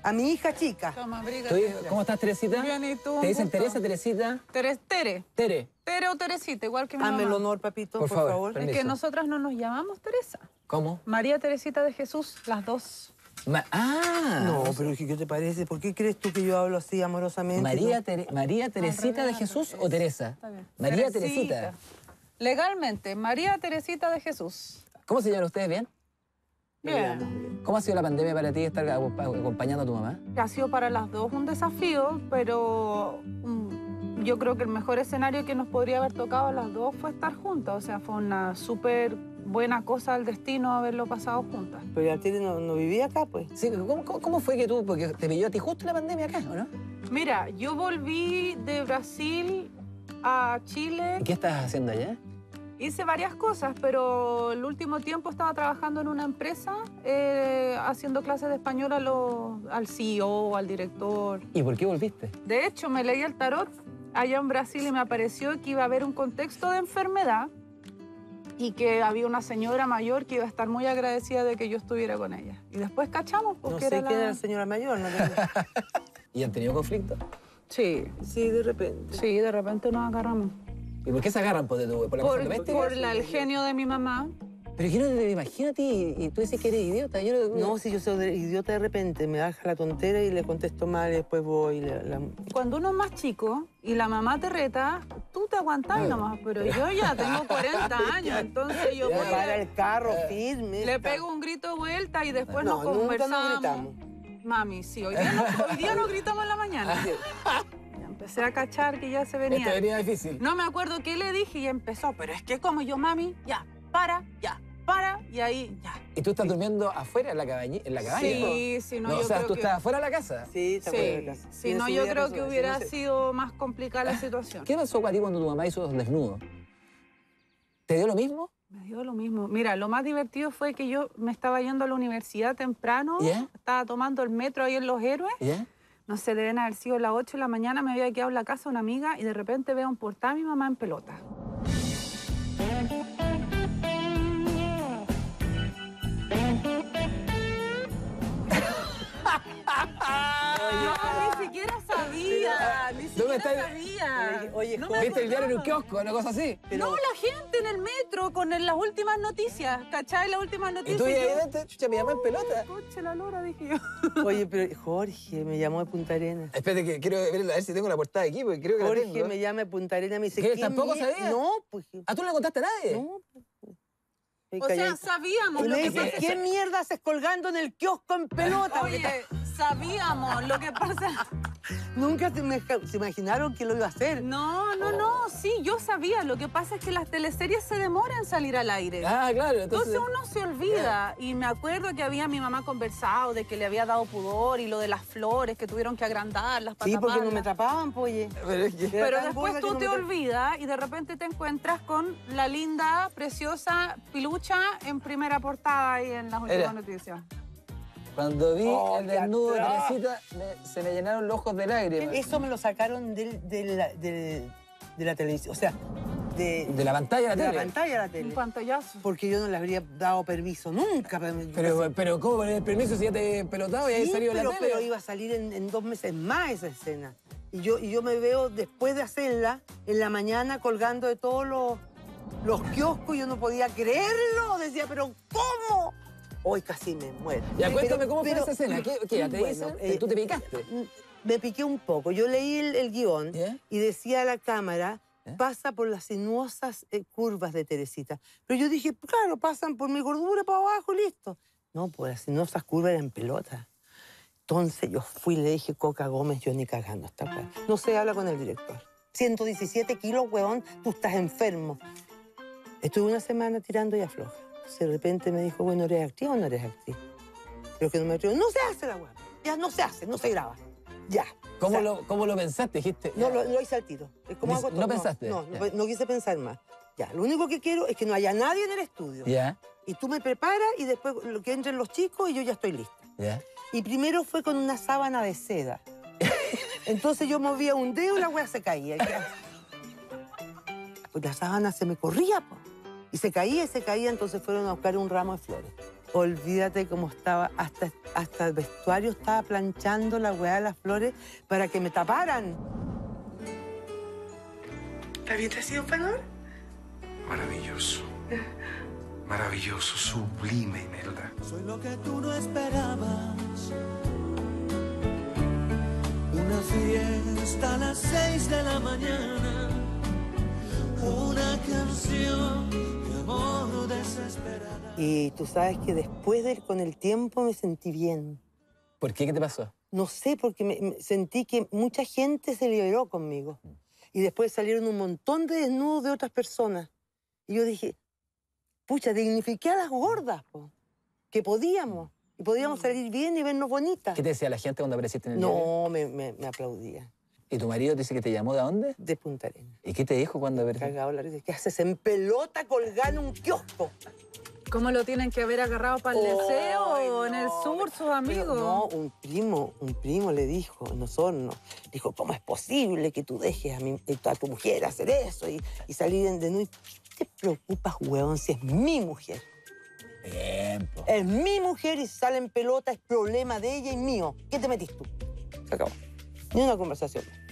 A mi hija chica. Toma, abrígate. ¿Cómo estás, Teresita? Bien, ¿y tú? ¿Te dicen Un gusto. Teresa, Teresita? Tere. Tere. Tere o Teresita, igual que mi Dame el mamá. honor, papito, Por por favor. favor. Es Permiso. que nosotras no nos llamamos Teresa. ¿Cómo? María Teresita de Jesús, las dos. No, pero ¿qué te parece? ¿Por qué crees tú que yo hablo así amorosamente? María Teresita de Jesús o Teresa? Está bien. María Teresita. Legalmente, María Teresita de Jesús. ¿Cómo se llaman ustedes? ¿Bien? Bien. ¿Cómo ha sido la pandemia para ti estar acompañando a tu mamá? Ha sido para las dos un desafío, pero yo creo que el mejor escenario que nos podría haber tocado a las dos fue estar juntas. O sea, fue una súper buena cosa al destino haberlo pasado juntas. Pero ya Tere no vivía acá, pues. Sí, ¿cómo fue que tú, porque te pilló a ti justo la pandemia acá, ¿o no? Mira, yo volví de Brasil a Chile. ¿Y qué estás haciendo allá? Hice varias cosas, pero el último tiempo estaba trabajando en una empresa haciendo clases de español al CEO, al director. ¿Y por qué volviste? De hecho, me leí el tarot allá en Brasil y me apareció que iba a haber un contexto de enfermedad y que había una señora mayor que iba a estar muy agradecida de que yo estuviera con ella. Y después cachamos porque No sé era quién era la señora mayor, ¿no? ¿Y han tenido conflicto? Sí, Sí, de repente. sí, de repente nos agarramos. ¿Y por qué se agarran por la cuestión doméstica? Por el genio de mi mamá. Pero yo no te imagino a ti y tú dices que eres idiota. Yo No, si yo soy idiota de repente, me baja la tontera y le contesto mal y después voy. Cuando uno es más chico y la mamá te reta, tú te aguantás nomás, pero yo ya tengo 40 años, entonces yo voy Para el carro firme. le pego un grito de vuelta y después nos No, nunca conversamos. nos gritamos. Mami, sí, hoy día nos gritamos en la mañana. Ya empecé a cachar que ya se venía. Esto venía difícil. No me acuerdo qué le dije y empezó, pero es que como yo, mami, ya, para, y ahí, ya. ¿Y tú estás durmiendo afuera en la cabaña? Sí, sí, no, No, yo o sea, creo tú que... estás afuera de la casa. Sí, está fuera de casa. Sí, Tiene no, su yo vida creo que personal, hubiera no sé. sido más complicada la situación. ¿Qué pasó para ti cuando tu mamá hizo los desnudos? ¿Te dio lo mismo? Me dio lo mismo. Mira, lo más divertido fue que yo me estaba yendo a la universidad temprano, ¿Ya? estaba tomando el metro ahí en Los Héroes, ¿Ya? no sé, deben haber sido las 8 de la mañana, me había quedado en la casa de una amiga y de repente veo un portal a mi mamá en pelota. No, ni siquiera sabía, ni ¿Dónde siquiera está? sabía. Oye, No joven. me ¿Viste el diario en un acordaba. kiosco, una cosa así? No, la gente en el metro con las últimas noticias, ¿cachai? Las últimas ¿Y noticias. tú y ahí yo, adentro, chucha, mi mamá en pelota? Coche la lora, dije yo. Oye, pero Jorge me llamó de Punta Arenas. Espérate que quiero ver, a ver si tengo la portada aquí, porque creo que la Jorge tengo. me llama de Punta Arenas, me dice... ¿Qué? ¿qué ¿Tampoco mier-?" sabía? No, pues... ¿Ah, tú no le contaste a nadie? No. Estoy O sea, calladita. sabíamos Y lo le que dice, pasa. ¿qué mierda haces colgando en el kiosco en pelota? Oye, sabíamos lo que pasa. Nunca se imaginaron que lo iba a hacer. No, sí, yo sabía. Lo que pasa es que las teleseries se demoran en salir al aire. Ah, claro. Entonces uno se olvida. Y me acuerdo que había mi mamá conversado de que le había dado pudor y lo de las flores, que tuvieron que agrandarlas para Sí, porque no me taparlas. tapaban, pues, oye. Pero es que... Era Pero tan después gorda que tú no te me olvidas y de repente te encuentras con la linda, preciosa Pilucha en primera portada ahí en las últimas Era. noticias. Cuando vi Oh, el qué desnudo de atroz. Teresita, se me llenaron los ojos de lágrimas. Eso me lo sacaron de la televisión, o sea, De la pantalla de de la la tele. pantalla de la Un tele. pantallazo. Porque yo no le habría dado permiso nunca. Pero ¿cómo poner el permiso si ya te he pelotado y ahí Sí, salió en la tele? pero iba a salir en 2 meses más esa escena. Y yo me veo después de hacerla, en la mañana colgando de todos los kioscos, yo no podía creerlo. Decía, pero ¿cómo? Hoy casi me muero. Ya, cuéntame Pero- cómo fue pero- esa escena. ¿Qué ya te Bueno, dicen? ¿Tú te picaste? Me piqué un poco. Yo leí el guión ¿Ya? y decía a la cámara, ¿Ya? pasa por las sinuosas curvas de Teresita. Pero yo dije, claro, pasan por mi gordura para abajo, listo. No, pues las sinuosas curvas eran pelotas. Entonces yo fui y le dije, Coca Gómez, yo ni cagando esta weá. No se habla con el director. 117 kilos, weón, tú estás enfermo. Estuve una semana tirando y afloja. Entonces, de repente me dijo, bueno, ¿eres actriz o no eres actriz? Pero que no me atrevo. No se hace la weá. Ya no se hace, no se graba. Ya. ¿Cómo, O sea, ¿Cómo lo pensaste? Dijiste. no, lo hice al tiro. Es como ¿No hago todo. pensaste? No, Ya. no quise pensar más. Ya, lo único que quiero es que no haya nadie en el estudio. Ya, Y tú me preparas y después que entren los chicos y yo ya estoy lista. ya. Y primero fue con una sábana de seda. Entonces yo movía un dedo y la weá se caía. Pues la sábana se me corría, po. Y se caía, entonces fueron a buscar un ramo de flores. Olvídate cómo estaba, hasta el vestuario estaba planchando la weá de las flores para que me taparan. ¿Está bien traído, Panor? Maravilloso. Maravilloso, sublime, Imelda. Soy lo que tú no esperabas. Una fiesta a las 6 de la mañana. Una canción de amor desesperada. Y tú sabes que después con el tiempo me sentí bien. ¿Por qué? ¿Qué te pasó? No sé, porque me sentí que mucha gente se liberó conmigo. Y después salieron un montón de desnudos de otras personas. Y yo dije, pucha, dignifiqué a las gordas, po, que podíamos. Y podíamos salir bien y vernos bonitas. ¿Qué te decía la gente cuando apareciste en el diario? No, me aplaudía. ¿Y tu marido te dice que te llamó de dónde? De Punta Arenas. ¿Y qué te dijo cuando apareciste? Cagado la risa. ¿Qué haces en pelota colgada en un kiosco? ¿Cómo lo tienen que haber agarrado para el deseo Ay, o en el no, sur, sus pero amigos? no, un primo le dijo, en Osorno, dijo, ¿cómo es posible que tú dejes a tu mujer hacer eso y salir de nuevo? ¿Qué te preocupas, huevón, si es mi mujer? Bien, po. Es mi mujer y si sale en pelota es problema de ella y mío. ¿Qué te metís tú? Se acabó. Ni una conversación.